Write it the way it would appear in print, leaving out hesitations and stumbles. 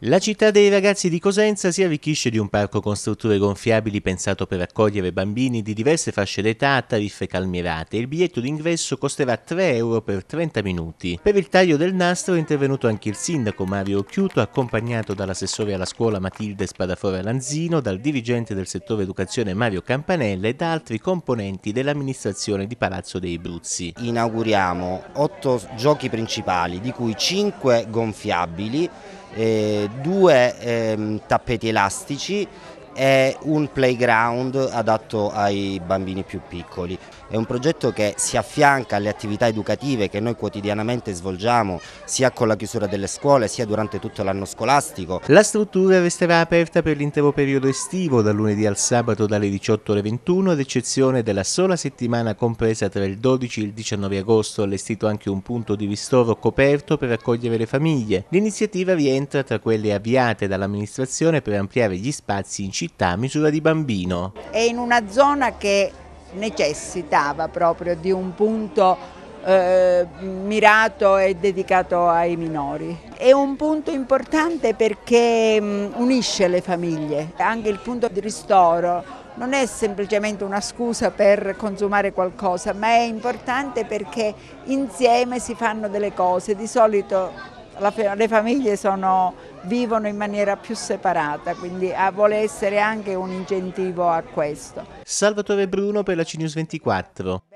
La città dei ragazzi di Cosenza si arricchisce di un parco con strutture gonfiabili pensato per accogliere bambini di diverse fasce d'età a tariffe calmierate. Il biglietto d'ingresso costerà 3 euro per 30 minuti. Per il taglio del nastro è intervenuto anche il sindaco Mario Occhiuto, accompagnato dall'assessore alla scuola Matilde Spadafora Lanzino, dal dirigente del settore educazione Mario Campanella e da altri componenti dell'amministrazione di Palazzo dei Bruzzi. Inauguriamo 8 giochi principali, di cui 5 gonfiabili, 2 tappeti elastici e un playground adatto ai bambini più piccoli. È un progetto che si affianca alle attività educative che noi quotidianamente svolgiamo sia con la chiusura delle scuole sia durante tutto l'anno scolastico. La struttura resterà aperta per l'intero periodo estivo, dal lunedì al sabato dalle 18 alle 21, ad eccezione della sola settimana compresa tra il 12 e il 19 agosto, allestito anche un punto di ristoro coperto per accogliere le famiglie. L'iniziativa rientra tra quelle avviate dall'amministrazione per ampliare gli spazi in città a misura di bambino. È in una zona che necessitava proprio di un punto mirato e dedicato ai minori. È un punto importante perché unisce le famiglie, anche il punto di ristoro non è semplicemente una scusa per consumare qualcosa, ma è importante perché insieme si fanno delle cose. Di solito le famiglie vivono in maniera più separata, quindi vuole essere anche un incentivo a questo. Salvatore Bruno per la CNews 24.